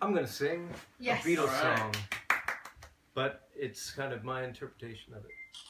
I'm going to sing a Beatles Right. song, but it's kind of my interpretation of it.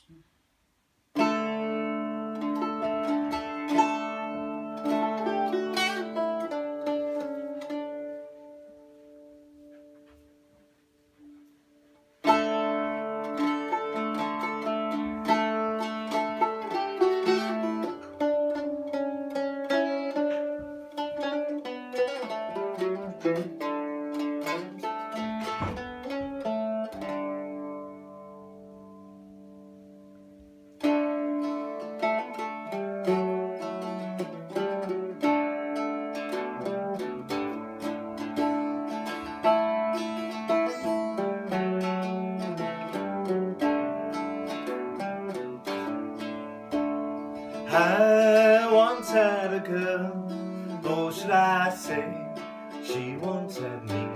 I once had a girl, or should I say, she once had me.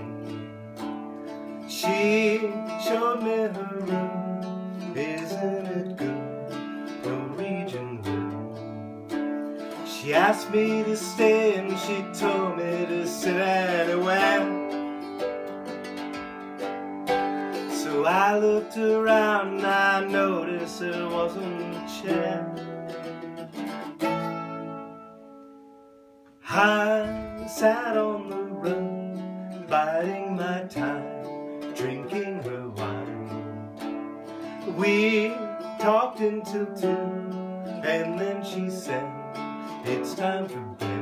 She showed me her room, isn't it good, Norwegian wood. She asked me to stay and she told me to sit anywhere. So I looked around and I noticed there wasn't a chair. I sat on the rug, biding my time, drinking her wine. We talked until 2, and then she said, it's time for bed.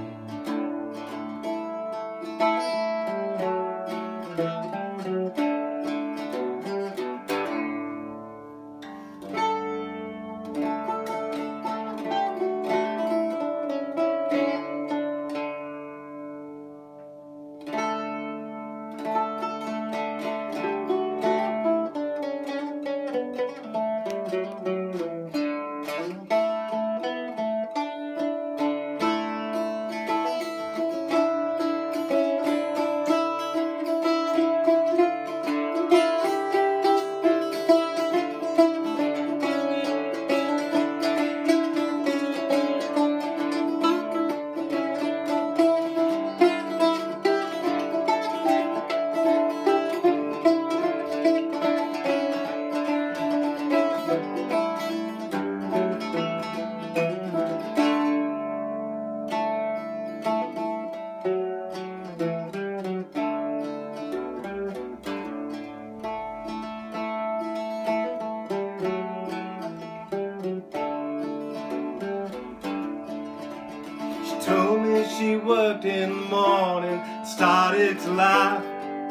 Told me she worked in the morning, started to laugh.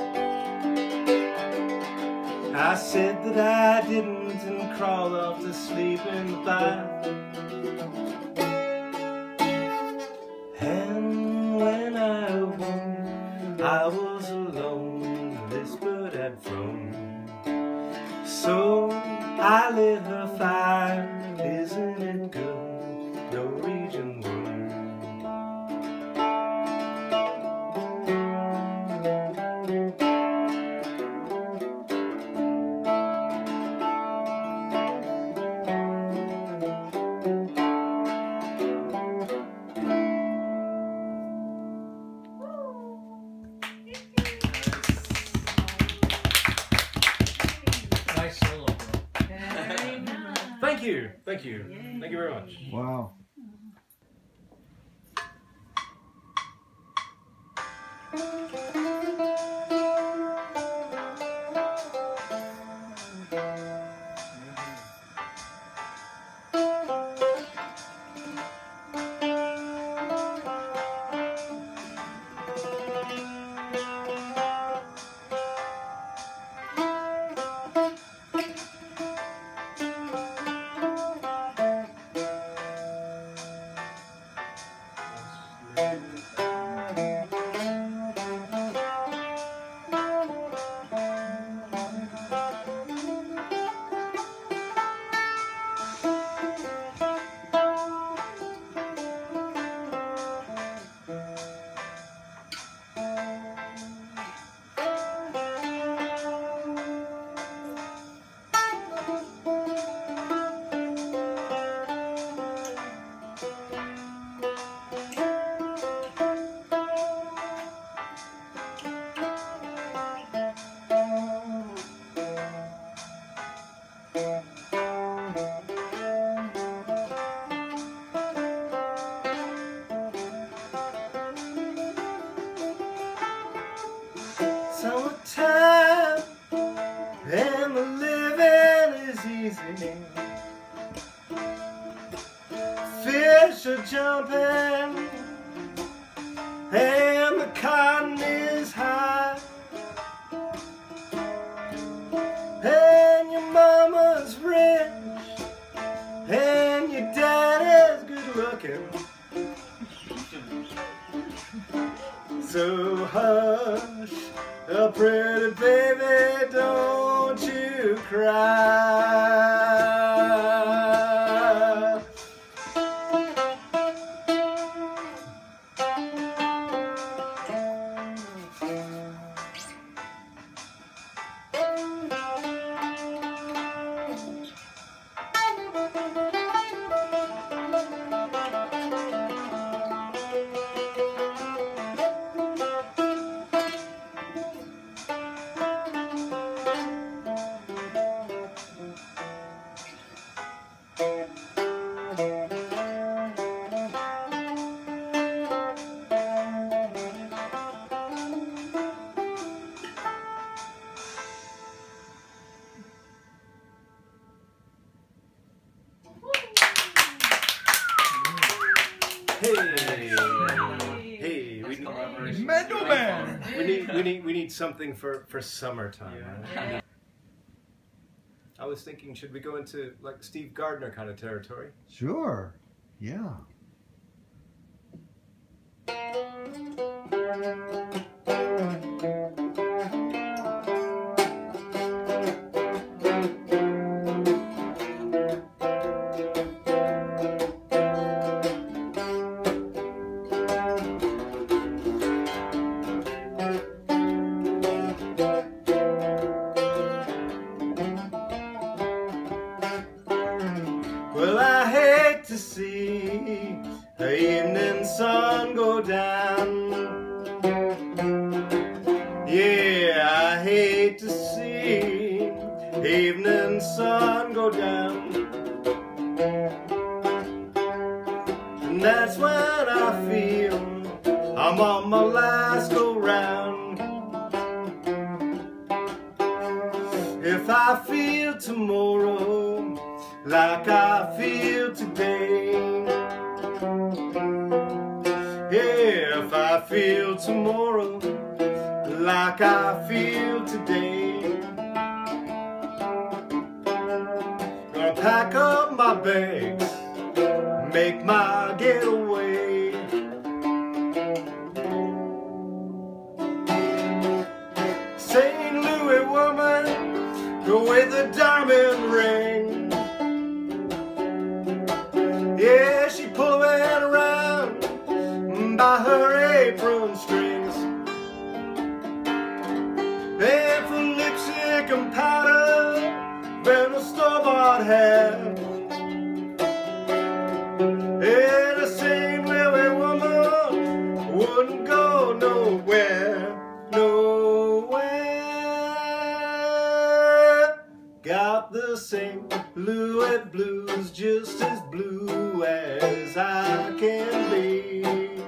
I said that I didn't and crawled off to sleep in the bath. And when I awoke, I was alone, this bird had flown. So I lit her fire, isn't it good, Norwegian wood. Nice solo, bro. Very nice. Thank you. Thank you. Thank you very much. Wow. easy. Fish are jumping and the cotton is high, and your mama's rich and your daddy's good looking. So hush, a pretty baby, don't you cry. Hey, Mandoman! we need something for summertime. Right? I was thinking, should we go into like Steve Gardner kind of territory? Sure, yeah. Well, I hate to see the evening sun go down. Yeah, I hate to see the evening sun go down. And that's when I feel I'm on my last go round. If I feel tomorrow like I feel today, yeah, if I feel tomorrow like I feel today, gonna pack up my bags, make my getaway. St. Louis woman with a diamond ring, yeah, she pulled it around by her apron strings. And for lipstick and powder and a store-bought hat, and a St. Louis woman wouldn't go nowhere, nowhere. Got the St. Louis blues, just as blue as I can be.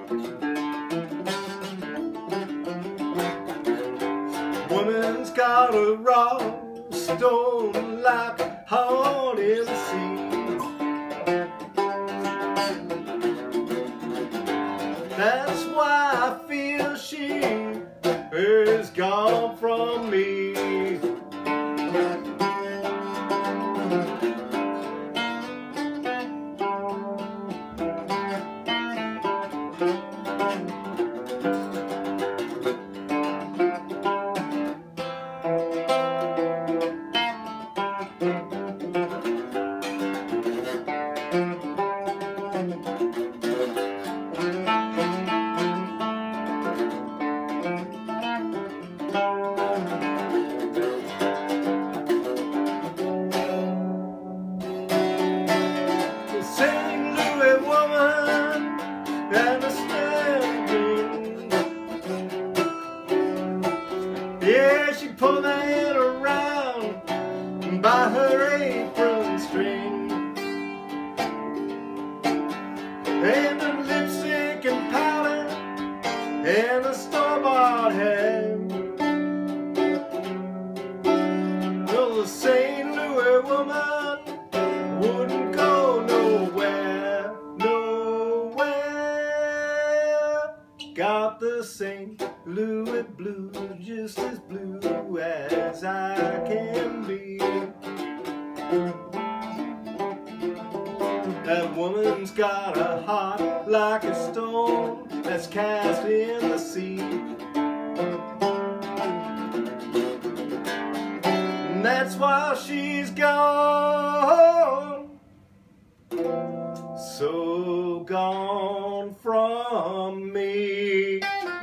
Woman's got a raw stone like heart in the sea. That's why I feel she is gone from me. Yeah, she pulled my head around by her apron string, and the lipstick and powder and the store-bought hat. Well, the St. Louis woman the St. Louis blues, just as blue as I can be. That woman's got a heart like a stone that's cast in the sea. And that's why she's gone, so gone from me.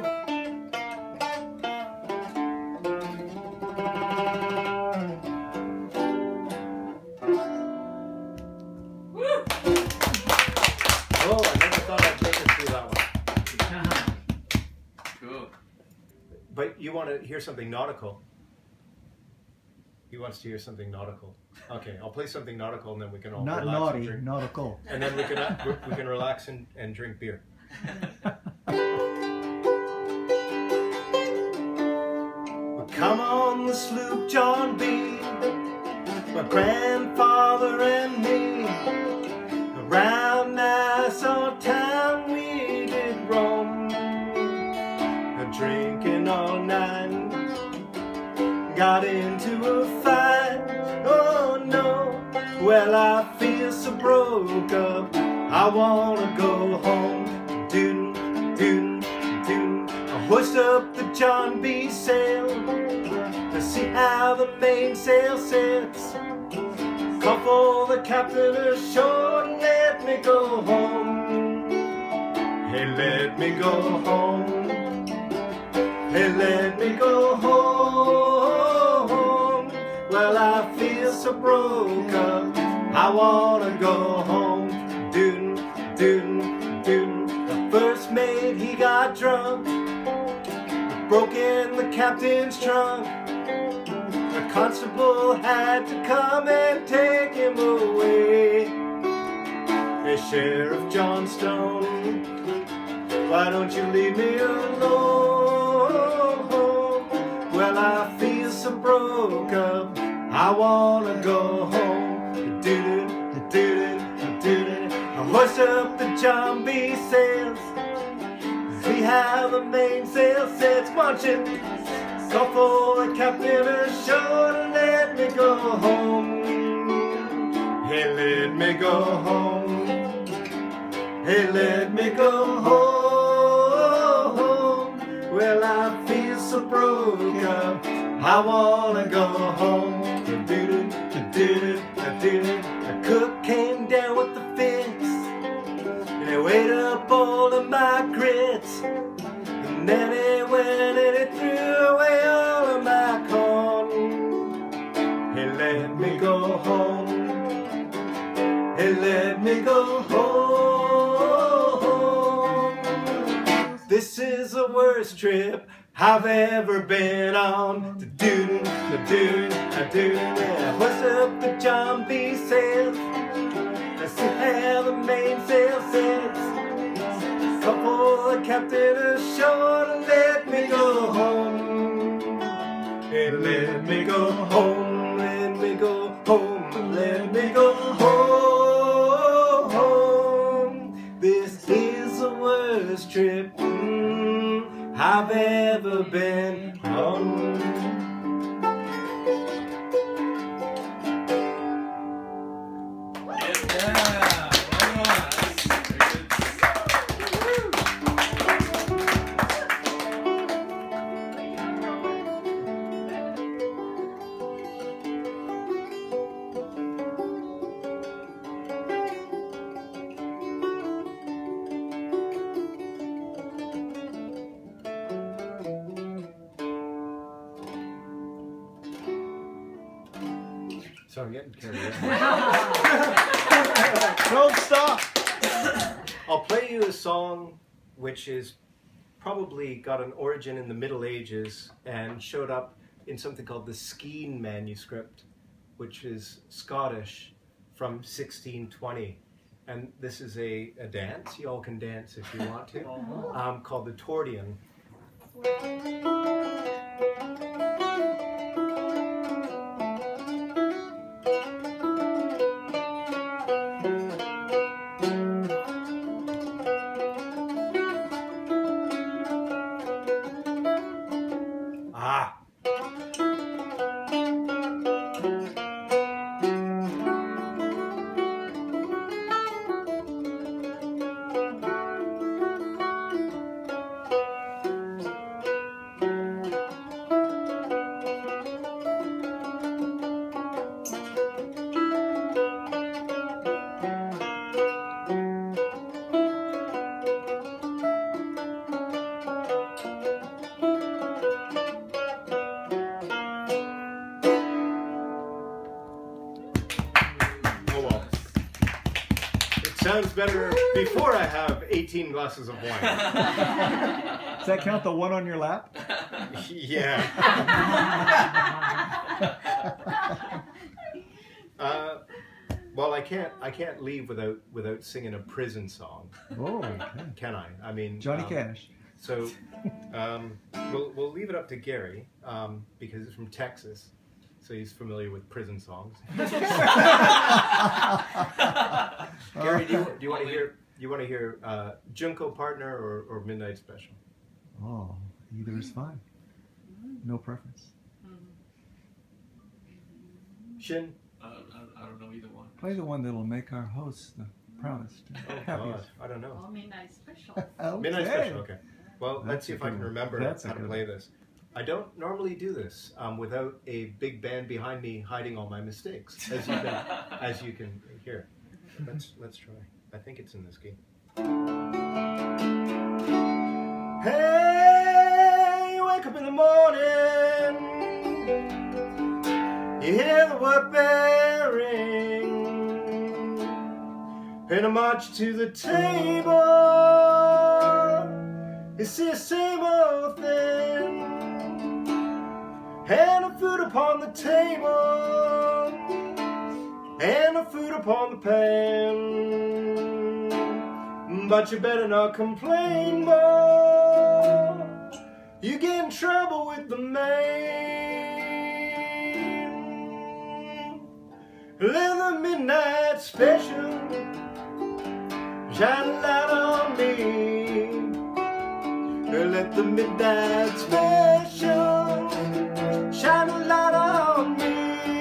Oh, I never thought I'd make it through that one. Cool. But you want to hear something nautical? He wants to hear something nautical. Okay, I'll play something nautical, and then we can all Not relax naughty, and drink. nautical. And then we can relax and drink beer. Well, come on the sloop, John B. My grandfather and me. Around Nassau town we did roam, drinking all night. Got into a fight, oh no. Well, I feel so broke up, I wanna go home. Doon, doon, doon. I hoist up the John B. sail to see how the mainsail sets. Call for the captain ashore and let me go home. Hey, let me go home. Hey, let me go home. Well, I feel so broke up, I wanna go home. Doon, doon, doon. The first mate, he got drunk, broke in the captain's trunk. The constable had to come and take him away. Hey, Sheriff Johnstone, why don't you leave me alone? Well, I feel so broke up, I wanna go home. I hoist up the John B. sails, see how the mainsail sets. Watch it. Call for the captain ashore to let me go home. Hey, let me go home. Hey, let me go home. Well, I feel so broke up, I wanna go home. The cook came down with the fix, and he weighed up all of my grits. And then he went and he threw away all of my corn. He let me go home. He let me go home. This is the worst trip I've ever been on. Da-doon, da-doon, da-doon. Yeah, hoist up the John B. sails, I see how the mainsail sets. Call for the captain ashore to let me go home. Hey, let me go home, let me go home, let me go home. This is the worst trip I've ever been on. So I'm getting carried away. Don't stop! I'll play you a song which is probably got an origin in the Middle Ages and showed up in something called the Skin manuscript, which is Scottish from 1620. And this is a dance, you all can dance if you want to, called the Tordion. sounds better before I have 18 glasses of wine. Does that count the one on your lap? Yeah. Well, I can't leave without singing a prison song. Oh, okay. Can I? I mean, Johnny Cash. So we'll leave it up to Gary because he's from Texas, so he's familiar with prison songs. Gary, do you want to hear Junko Partner or Midnight Special? Oh, either is fine. No preference. Shin? I don't know either one. Play the one that'll make our host the proudest. Oh God, I don't know. Oh, Midnight Special. Okay. Midnight Special. Okay. Well, let's see if I can one. remember That's how a to good play one. this. I don't normally do this without a big band behind me hiding all my mistakes, as you can hear. Let's try. I think it's in this key. Hey, you wake up in the morning, you hear the word bearing, and I march to the table. It's the same old thing, and the food upon the table, and the food upon the pan. But you better not complain more, you get in trouble with the man. Let the midnight special shine a light on me. Let the midnight special shine a light on me.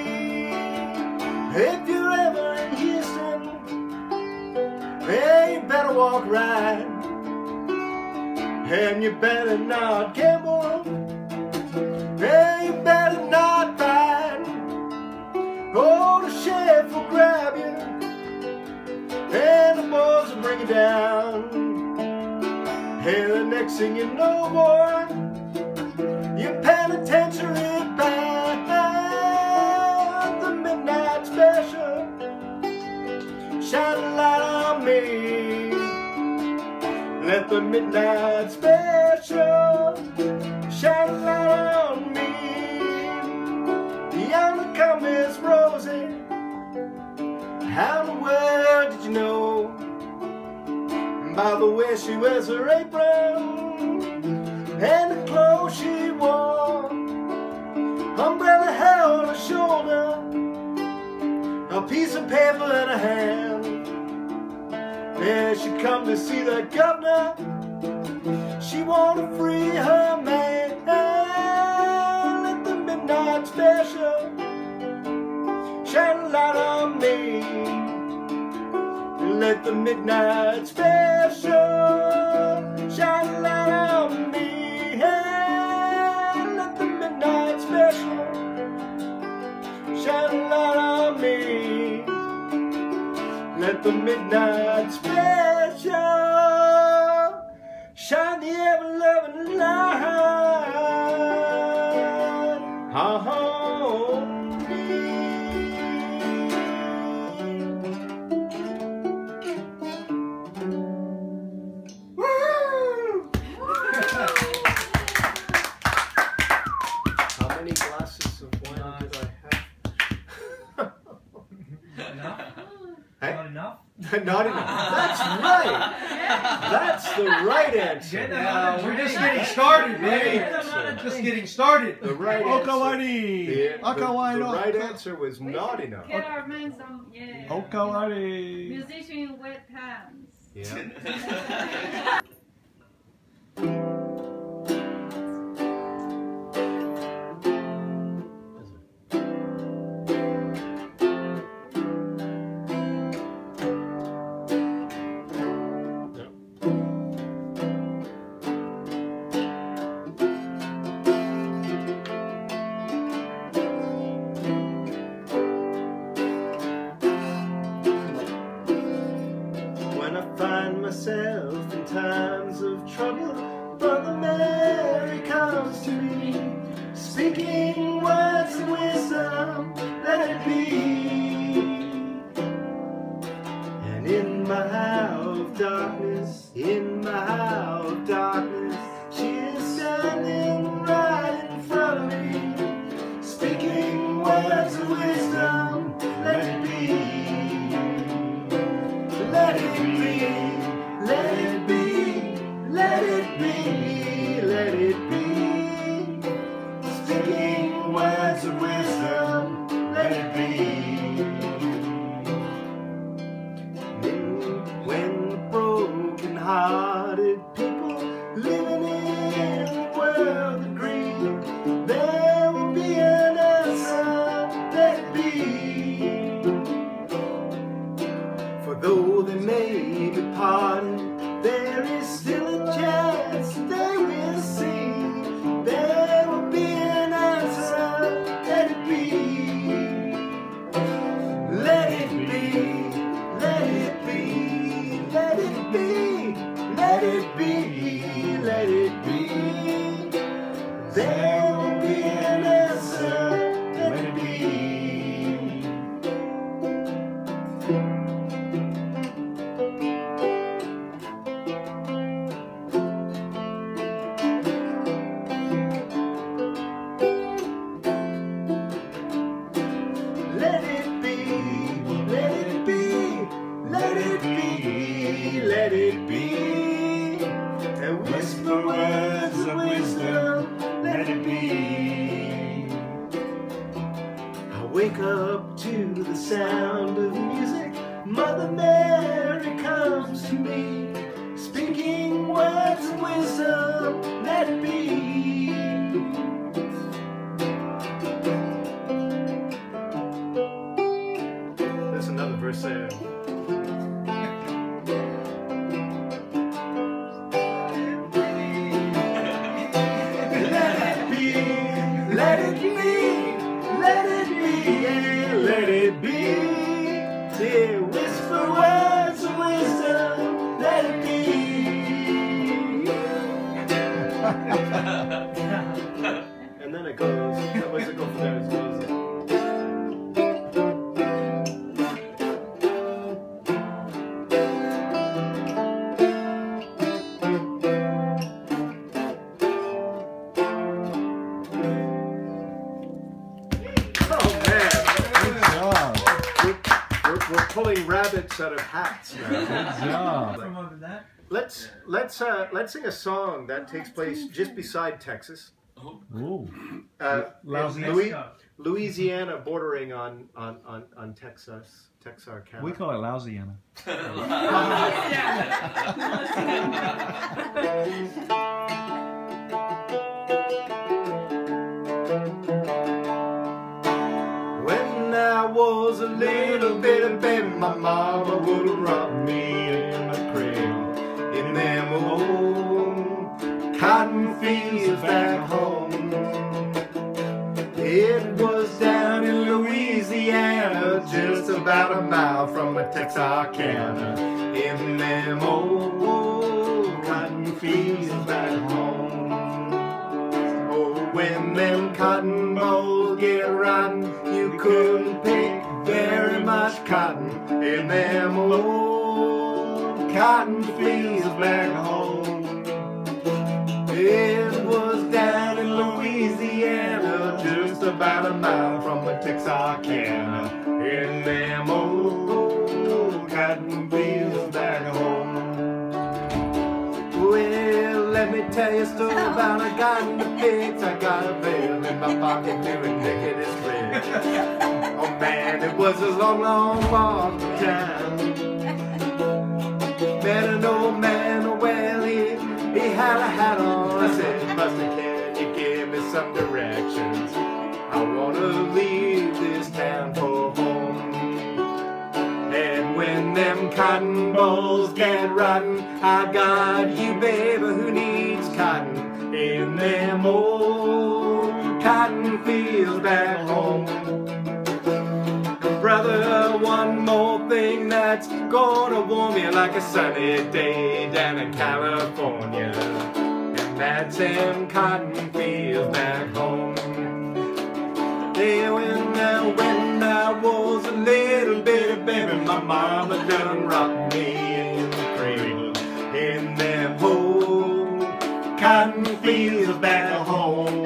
If you're ever in Houston, hey, you better walk right, and you better not gamble, hey, you better not fight. Oh, the sheriff will grab you, and the boys will bring you down. And the next thing you know, boy, you're penitentiary bound. The midnight special shine a light on me. Let the midnight special shine a light on me. Beyond the comments, Rosie, how in the world did you know? By the way she wears her apron and the clothes she wore, umbrella held on her shoulder, a piece of paper in her hand. Yeah, she come to see the governor, she want to free her man. Let the midnight special shine a light on me. Let the midnight special shine a light on me. Hey, let the midnight special shine a light on me. Let the midnight special shine the ever-loving light on me. How many glasses of wine did I have? Enough? Hey? Not enough? Not enough. That's right. That's the right answer. We're just getting started, baby. Right. Just getting started. The right answer. Okawani. The Okawani. right answer was not enough. Get our minds on, yeah. Okawani. Musician in wet pants. Yeah. When I find myself in times of trouble, brother, wake up to the sound of music. Mother Mary comes to me, speaking words of wisdom, let it be. There's another verse there. Let it be, let it be, yeah, let it be. Yeah, whisper words of wisdom, let it be. And then it goes, where does it go from there? It goes. We're pulling rabbits out of hats now. Good job. From over that. Let's sing a song that takes place just beside Texas, Ooh. Louisiana, bordering on Texarkana. We call it Louisiana. When I was a little bitty baby, my mama would rock me in the cradle in them old cotton fields back home. It was down in Louisiana, just about a mile from Texarkana, in them old cotton fields back home. Oh, when them cotton balls get rotten, you couldn't pick very much cotton in them old cotton fields back home. It was down in Louisiana, just about a mile from Texarkana, in them old cotton fields back home. Well, let me tell you a story about a guy in the pigs. I got a veil in my pocket doing naked as red. Oh man, it was a long, long walk down. Met an old man, well, he had a hat on. I said, Buster, can you give me some directions? I want to leave this town for home. And when them cotton balls get rotten, I got you, baby, who needs cotton in them old cotton fields back home. Brother, one more thing that's gonna warm you like a sunny day down in California, and that's them cotton fields back home. Yeah, when I was a little bitty baby, my mama done rocked me in the cradle in them old cotton fields back home.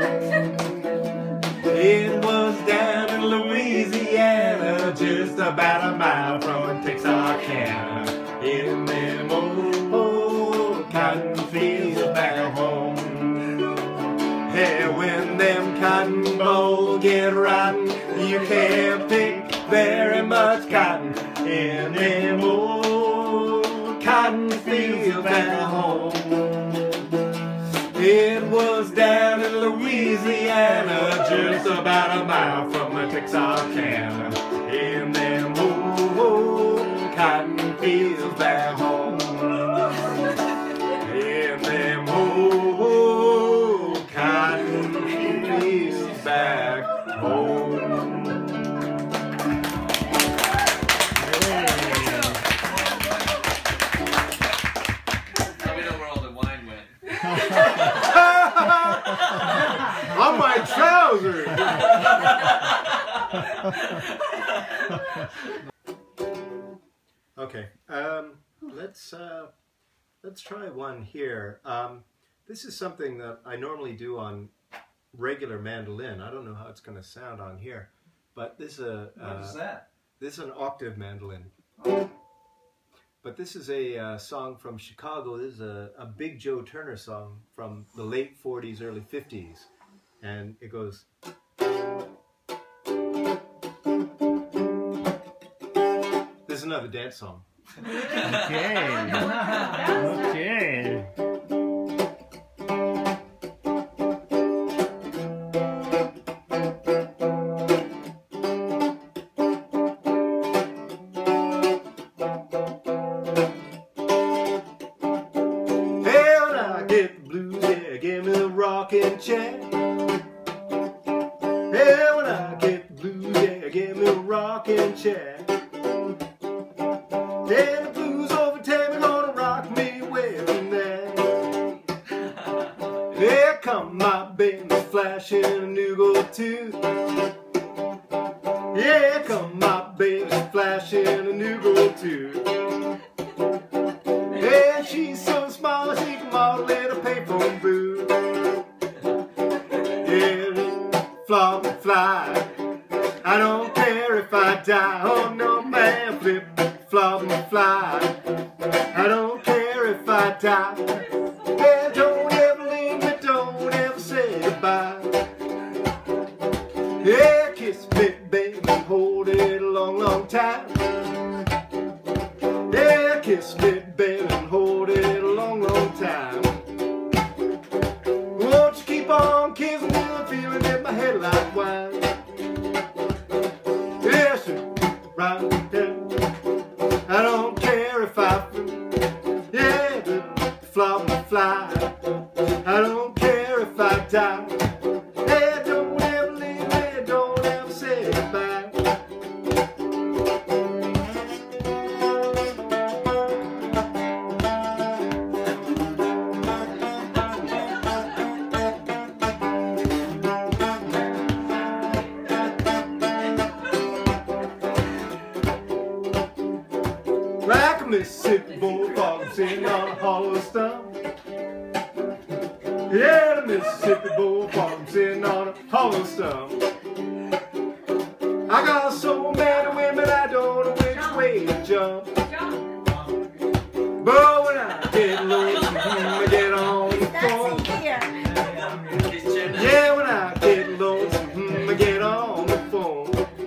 It was down in Louisiana, just about a mile from Texarkana, in them old cotton fields back home. Hey, when them cotton balls get rotten, you can't pick very much cotton in them old cotton fields back home. It was down in Louisiana, just about a mile from Texarkana, in them old cotton fields back home. In them old cotton fields back home. Let me know where all the wine went. On my trousers! Okay, let's try one here. This is something that I normally do on regular mandolin. I don't know how it's going to sound on here, but this is a What is that? this is an octave mandolin. But this is a song from Chicago. This is a Big Joe Turner song from the late 40s, early 50s. And it goes... another dance song. Okay. Okay. Hey, when I get the blues, yeah, give me the rockin' chair. Hey, when I get the blues, yeah, give me the rockin' chair. Then the blues overtake me, gonna rock me away from there. Here come my baby, flashing a new gold tooth. Yeah, come my baby, flashing a new gold tooth. Yeah, she's so small she can model in a payphone booth. Yeah, flop and fly. I don't care if I die. Oh no, man, flip, flop and fly. I don't care if I die. Yeah, don't ever leave me, don't ever say goodbye. Yeah, kiss me, baby, hold it a long, long time. Yeah, kiss me, baby, and hold it a long, long time. Won't you keep on kissing me? I'm feeling in my head like wine. Yes, right there. I don't care if I yeah, flop and fly. I don't care if I die. Yeah, don't ever leave me, don't ever say goodbye. Like a Mississippi bullfrog sitting on a hollow stump. Yeah, the Mississippi bullfrog sitting on a hollow stump. I got so many women I don't know which way to jump. But when I get lonesome, I get on the phone. Yeah, when I get lonesome, I get on the phone.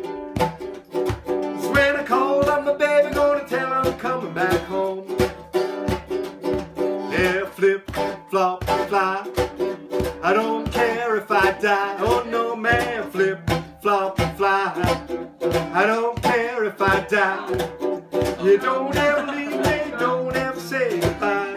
So when I call up my baby, gonna tell her I'm coming back home. Yeah, flip, flop, fly. I don't care if I die. Oh no, man, flip, flop, fly. I don't care if I die. You don't ever leave me, don't ever say goodbye.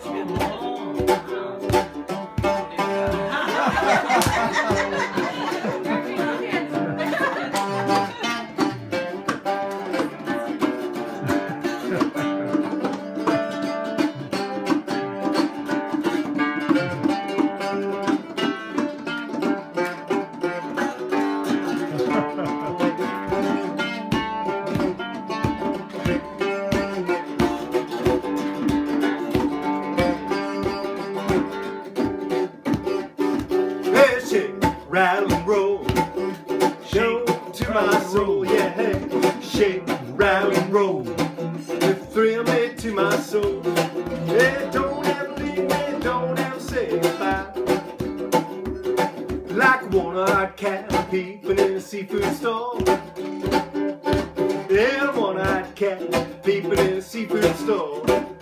Hey, shake, rattle and roll, show to my soul. Yeah, hey, shake, rattle and roll, you thrill me to my soul. Yeah, don't ever leave me, don't ever say goodbye. Like a one-eyed cat peeping in a seafood store. Yeah, a one-eyed cat peeping in a seafood store.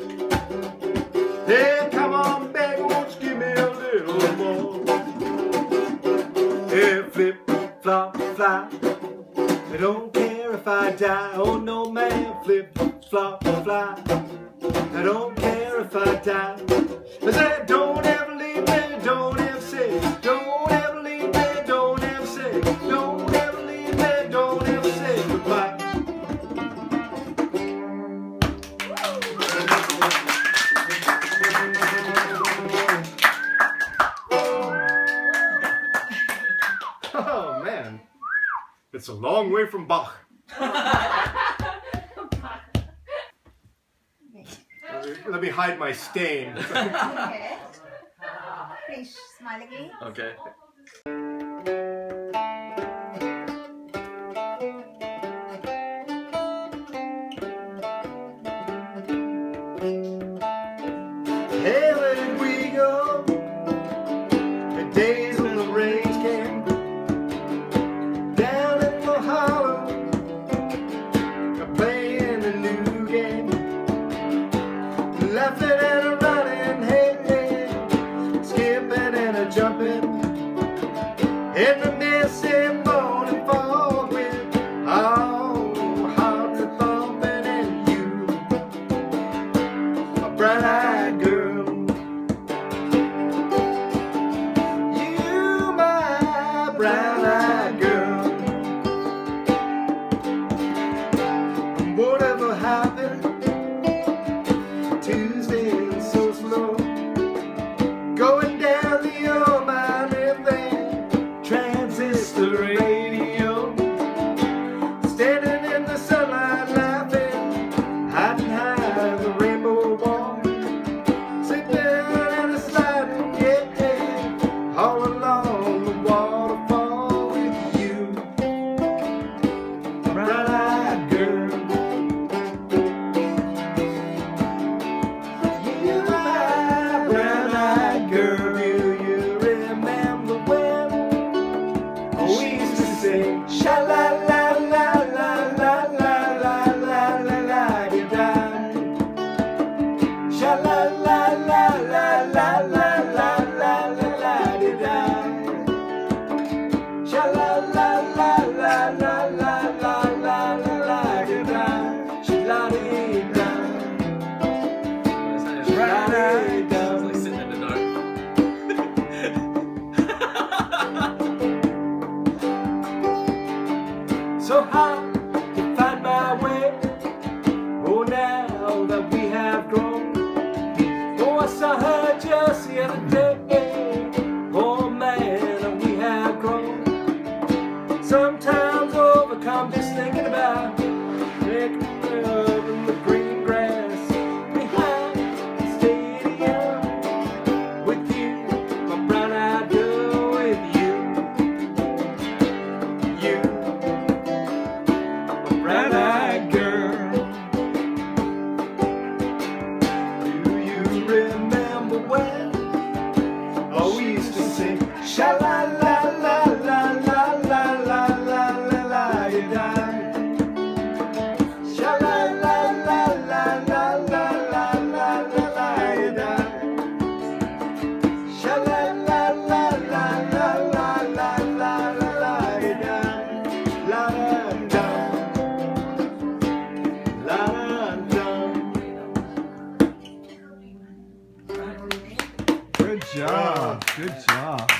Hey, come on, baby, won't you give me a little more? Yeah, flip, flop, fly. I don't care if I die. Oh no, man, flip, flop, fly. I don't care if I die. I said, don't ever leave me, don't ever say, don't ever leave me, don't ever say, don't ever leave me, don't ever say goodbye. Oh man, it's a long way from Bach. Let me hide my stain. Okay. Please smile again. Okay. Hey, where did we go? The days when the rains came down in the hollow, playing the new in the missing morning fog with all my hearts a thumping and you, a bright-eyed girl. You, my brown-eyed girl. Whatever happened Tuesday and so slow, going down the old mining van, transistor radio, standing in the sunlight laughing, hiding high the rainbow wall, sipping and a sliding, yeah, all along the waterfall with you, bright-eyed girl. You, my brown-eyed girl. Do you remember when we used to sing sha la la la la la la la la la la di da, sha la la la la la la la la la la di da, sha la la la la la la la la la di da, sha la di da. It's like sitting in the dark. So hard to find my way. Oh, now that we have grown. Oh, I saw her just the other day. Oh man, we have grown. Sometimes overcome just thinking about making love in the green grass behind the stadium with you, my brown-eyed girl, with you. You, brown-eyed girl. Do you remember when we used to sing sha la la la la la la la la la la da, sha la la la la la la la la la la da, sha la la la la la la la la la da, la da. Good job. Good job.